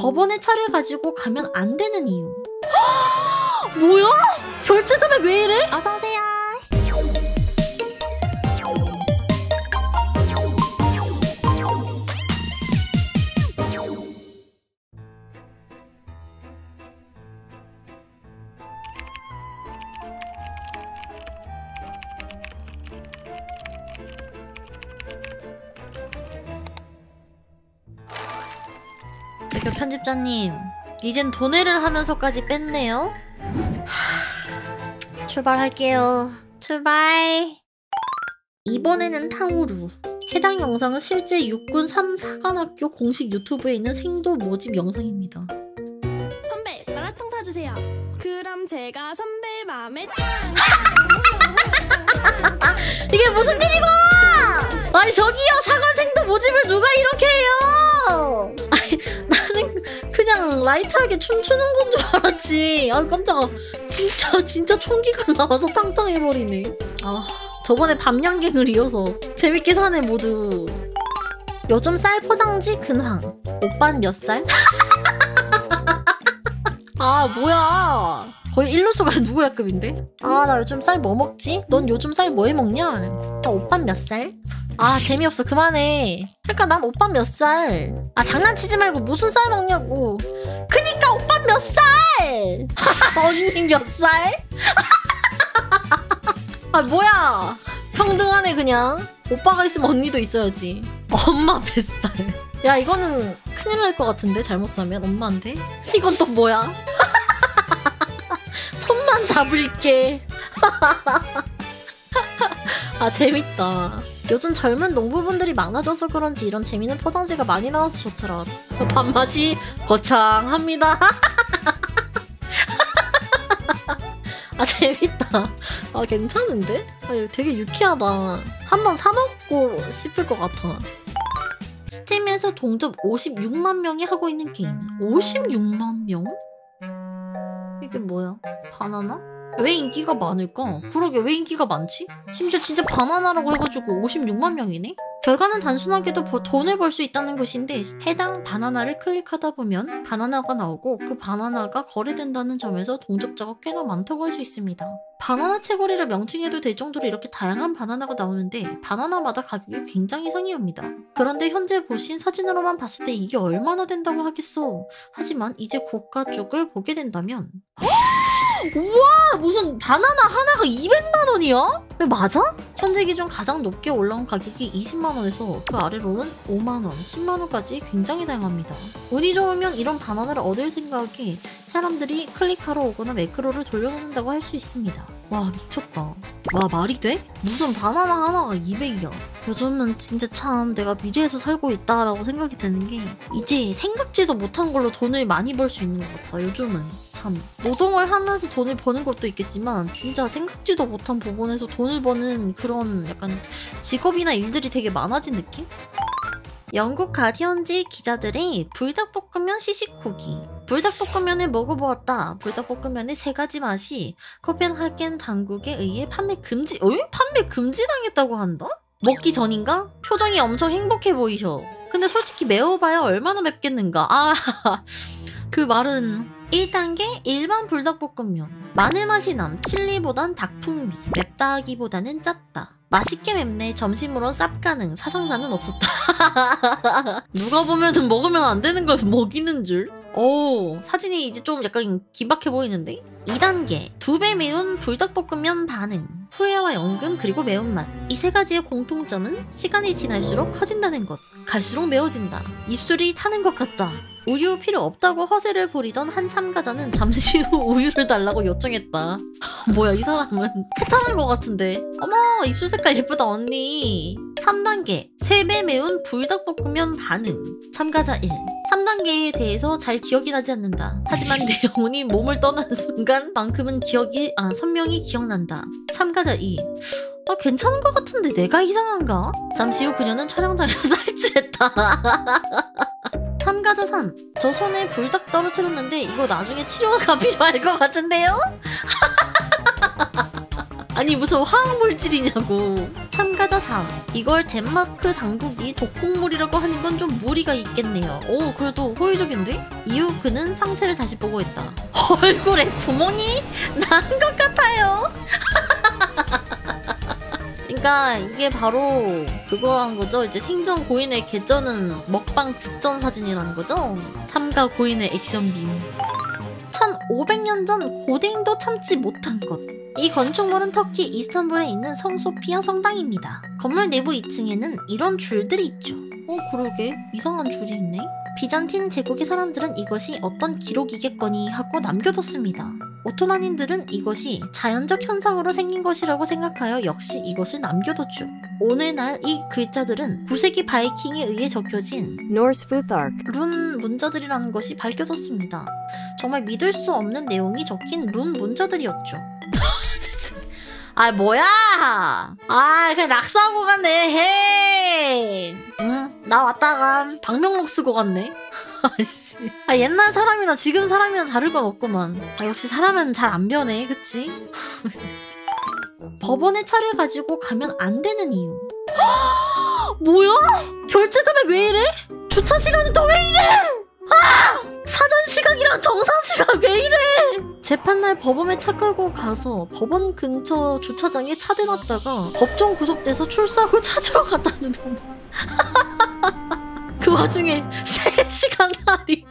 법원에 차를 가지고 가면 안 되는 이유. 뭐야? 결제 금액 왜 이래? 어서오세요. 저기 편집자님, 이젠 도내를 하면서까지 뺐네요. 출발할게요. 출발. 이번에는 탕후루. 해당 영상은 실제 육군 3, 4관학교 공식 유튜브에 있는 생도 모집 영상입니다. 선배, 마라탕 사주세요. 그럼 제가 선배 마음에 이게 무슨 일이고! 아니 저기요, 사관생도 모집을 누가 이렇게 해요! 아니 나는 그냥 라이트하게 춤추는 건 줄 알았지. 아 깜짝아. 진짜 총기가 나와서 탕탕해버리네. 아 저번에 밤양갱을 이어서 재밌게 사네 모두. 요즘 쌀 포장지 근황. 오빤 몇 살? 아 뭐야, 거의 일루수가 누구야 급인데? 아 나 요즘 쌀 뭐 먹지? 넌 요즘 쌀 뭐 해 먹냐? 아 오빤 몇 살? 아 재미없어 그만해. 그니까 난 오빤 몇 살? 아 장난치지 말고 무슨 쌀 먹냐고. 그니까 오빤 몇 살? 언니 몇 살? 아 뭐야, 평등하네 그냥. 오빠가 있으면 언니도 있어야지. 엄마 뱃살. 야 이거는 큰일 날 것 같은데 잘못 사면 엄마한테. 이건 또 뭐야? 손만 잡을게. 아 재밌다. 요즘 젊은 농부분들이 많아져서 그런지 이런 재밌는 포장지가 많이 나와서 좋더라. 밥맛이 거창합니다. 아 재밌다. 아 괜찮은데? 아 이거 되게 유쾌하다. 한번 사먹고 싶을 것 같아. 스팀에서 동접 56만 명이 하고 있는 게임. 56만 명? 이게 뭐야? 바나나? 왜 인기가 많을까? 그러게 왜 인기가 많지? 심지어 진짜 바나나라고 해가지고 56만 명이네? 결과는 단순하게도 돈을 벌 수 있다는 것인데, 해당 바나나를 클릭하다 보면 바나나가 나오고 그 바나나가 거래된다는 점에서 동접자가 꽤나 많다고 할 수 있습니다. 바나나 채거리를 명칭해도 될 정도로 이렇게 다양한 바나나가 나오는데 바나나마다 가격이 굉장히 상이합니다. 그런데 현재 보신 사진으로만 봤을 때 이게 얼마나 된다고 하겠어. 하지만 이제 고가 쪽을 보게 된다면 우와, 무슨 바나나 하나가 200만 원이야? 왜 맞아? 현재 기준 가장 높게 올라온 가격이 20만 원에서 그 아래로는 5만 원, 10만 원까지 굉장히 다양합니다. 운이 좋으면 이런 바나나를 얻을 생각에 사람들이 클릭하러 오거나 매크로를 돌려놓는다고 할 수 있습니다. 와 미쳤다. 와 말이 돼? 무슨 바나나 하나가 200이야. 요즘은 진짜 참 내가 미래에서 살고 있다라고 생각이 드는 게, 이제 생각지도 못한 걸로 돈을 많이 벌 수 있는 것 같아. 요즘은 참 노동을 하면서 돈을 버는 것도 있겠지만 진짜 생각지도 못한 부분에서 돈을 버는 그런 약간 직업이나 일들이 되게 많아진 느낌? 영국 가디언지 기자들의 불닭볶음면 시식후기. 불닭볶음면을 먹어보았다. 불닭볶음면의 3가지 맛이 코펜하겐 당국에 의해 판매 금지. 판매 금지당했다고 한다? 먹기 전인가? 표정이 엄청 행복해 보이셔. 근데 솔직히 매워봐야 얼마나 맵겠는가. 아 그 말은 1단계 일반 불닭볶음면. 마늘 맛이 남. 칠리보단 닭풍미. 맵다 하기보다는 짰다. 맛있게 맵네. 점심으로 쌉 가능. 사상자는 없었다. 누가 보면은 먹으면 안 되는 걸 먹이는 줄. 오, 사진이 이제 좀 약간 긴박해 보이는데? 2단계 2배 매운 불닭볶음면 반응. 후회와 연금 그리고 매운맛. 이 3가지의 공통점은 시간이 지날수록 커진다는 것. 갈수록 매워진다. 입술이 타는 것 같다. 우유 필요 없다고 허세를 부리던 한 참가자는 잠시 후 우유를 달라고 요청했다. 뭐야 이 사람은 해탈한 것 같은데. 어머 입술 색깔 예쁘다 언니. 3단계 3배 매운 불닭볶음면 반응. 참가자 1. 3단계에 대해서 잘 기억이 나지 않는다. 하지만 내 영혼이 몸을 떠나는 순간만큼은 기억이 선명히 기억난다. 참가자 2. 괜찮은 것 같은데 내가 이상한가? 잠시 후 그녀는 촬영장에서 탈주했다. 참가자 3. 저 손에 불닭 떨어뜨렸는데 이거 나중에 치료가 필요할 것 같은데요? 아니 무슨 화학물질이냐고. 참가자 4. 이걸 덴마크 당국이 독극물이라고 하는 건 좀 무리가 있겠네요. 오 그래도 호의적인데? 이후 그는 상태를 다시 보고했다. 얼굴에 구멍이 난 것 같아요. 그러니까 이게 바로 그거란 거죠. 이제 생전 고인의 계전은 먹방 직전 사진이라는 거죠. 삼가 고인의 액션빔. 1500년 전 고대인도 참지 못한 것. 이 건축물은 터키 이스탄불에 있는 성 소피아 성당입니다. 건물 내부 2층에는 이런 줄들이 있죠. 그러게 이상한 줄이 있네. 비잔틴 제국의 사람들은 이것이 어떤 기록이겠거니 하고 남겨뒀습니다. 오토만인들은 이것이 자연적 현상으로 생긴 것이라고 생각하여 역시 이것을 남겨뒀죠. 오늘날 이 글자들은 9세기 바이킹에 의해 적혀진 Norse Futhark 룬 문자들이라는 것이 밝혀졌습니다. 정말 믿을 수 없는 내용이 적힌 룬 문자들이었죠. 아 뭐야? 아 그냥 낙서하고 갔네. 헤이. 응, 나 왔다가 방명록 쓰고 갔네. 아씨. 아 옛날 사람이나 지금 사람이나 다를 건 없구만. 아 역시 사람은 잘 안 변해, 그치? 법원에 차를 가지고 가면 안 되는 이유. 뭐야? 결제 금액 왜 이래? 주차 시간은 또 왜 이래? 아! 사전 시각이랑 정상 시각 왜 이래? 재판날 법원에 차 끌고 가서 법원 근처 주차장에 차 대놨다가 법정 구속돼서 출소하고 찾으러 갔다는 놈. 그 와중에 3시간 할인.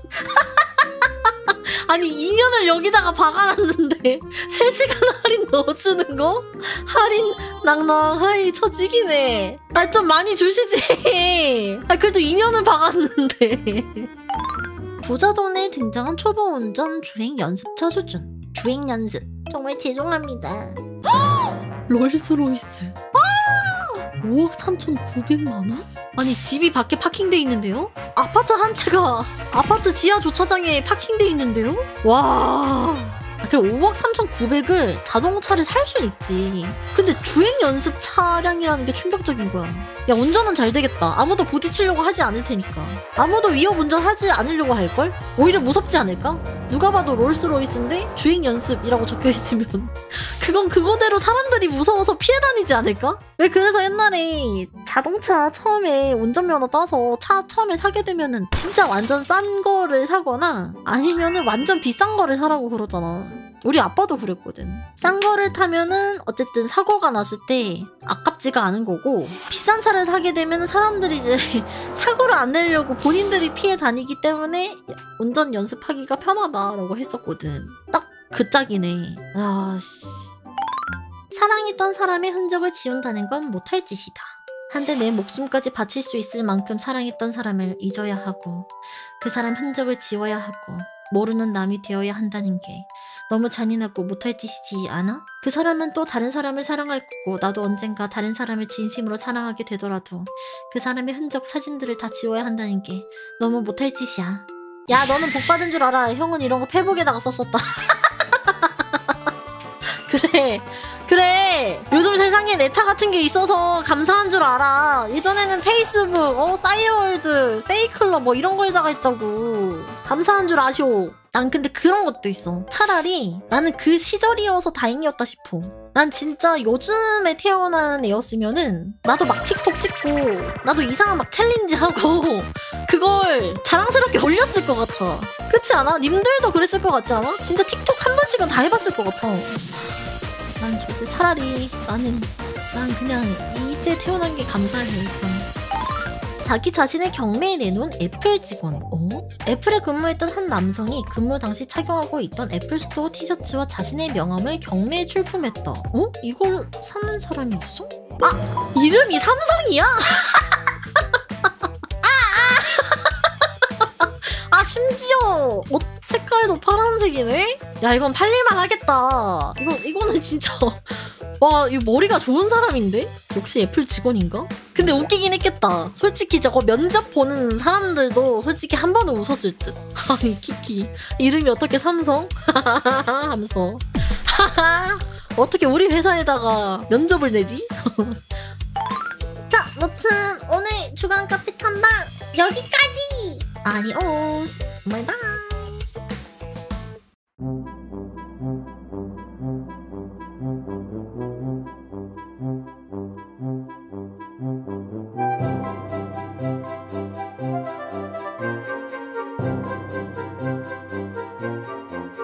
아니 2년을 여기다가 박아놨는데 3시간 할인 넣어주는 거? 할인 낭낭하이 처지기네. 아 좀 많이 주시지. 아 그래도 2년을 박았는데. 부자 동네에 등장한 초보 운전 주행 연습차 수준. 주행 연습. 정말 죄송합니다. 롤스로이스. 5억 3,900만 원? 아니 집이 밖에 파킹돼 있는데요? 아파트 한 채가 아파트 지하 주차장에 파킹돼 있는데요? 와. 그럼 5억 3,900을 자동차를 살 순 있지. 근데 주행 연습 차량이라는 게 충격적인 거야. 야 운전은 잘 되겠다. 아무도 부딪히려고 하지 않을 테니까. 아무도 위협 운전하지 않으려고 할걸? 오히려 무섭지 않을까? 누가 봐도 롤스로이스인데 주행 연습이라고 적혀있으면 그건 그거대로 사람들이 무서워서 피해 다니지 않을까? 왜 그래서 옛날에 자동차 처음에 운전면허 따서 차 처음에 사게 되면은 진짜 완전 싼 거를 사거나 아니면은 완전 비싼 거를 사라고 그러잖아. 우리 아빠도 그랬거든. 싼 거를 타면은 어쨌든 사고가 났을 때 아깝지가 않은 거고, 비싼 차를 사게 되면 사람들이 이제 사고를 안 내려고 본인들이 피해 다니기 때문에 운전 연습하기가 편하다라고 했었거든. 딱 그 짝이네. 아씨. 사랑했던 사람의 흔적을 지운다는 건 못할 짓이다. 한데 내 목숨까지 바칠 수 있을 만큼 사랑했던 사람을 잊어야 하고 그 사람 흔적을 지워야 하고 모르는 남이 되어야 한다는 게 너무 잔인하고 못할 짓이지 않아? 그 사람은 또 다른 사람을 사랑할 거고 나도 언젠가 다른 사람을 진심으로 사랑하게 되더라도 그 사람의 흔적 사진들을 다 지워야 한다는 게 너무 못할 짓이야. 야 너는 복 받은 줄 알아. 형은 이런 거 페북에다가 썼었다. 그래 요즘 세상에 네타 같은 게 있어서 감사한 줄 알아. 예전에는 페이스북, 싸이월드, 세이클럽 뭐 이런 거에다가 있다고. 감사한 줄 아쇼. 난 근데 그런 것도 있어. 차라리 나는 그 시절이어서 다행이었다 싶어. 난 진짜 요즘에 태어난 애였으면은 나도 막 틱톡 찍고 나도 이상한 막 챌린지 하고 그걸 자랑스럽게 올렸을 것 같아. 그렇지 않아? 님들도 그랬을 것 같지 않아? 진짜 틱톡 한 번씩은 다 해봤을 것 같아. 난 절대 차라리 난 그냥 이때 태어난 게 감사해. 참. 자기 자신의 경매에 내놓은 애플 직원. 애플에 근무했던 한 남성이 근무 당시 착용하고 있던 애플 스토어 티셔츠와 자신의 명함을 경매에 출품했다. 이걸 사는 사람이 있어? 아! 이름이 삼성이야? 아 심지어 옷 색깔도 파란색이네? 야 이건 팔릴만 하겠다. 이거는 진짜 와 이거 머리가 좋은 사람인데? 역시 애플 직원인가? 근데 웃기긴 했겠다. 솔직히 저거 면접 보는 사람들도 솔직히 한 번은 웃었을 듯. 아니 키키 이름이 어떻게 삼성? 하면서 어떻게 우리 회사에다가 면접을 내지? 자 무튼 오늘 주간 카페 탐방 여기까지. 아니오스 바이바이.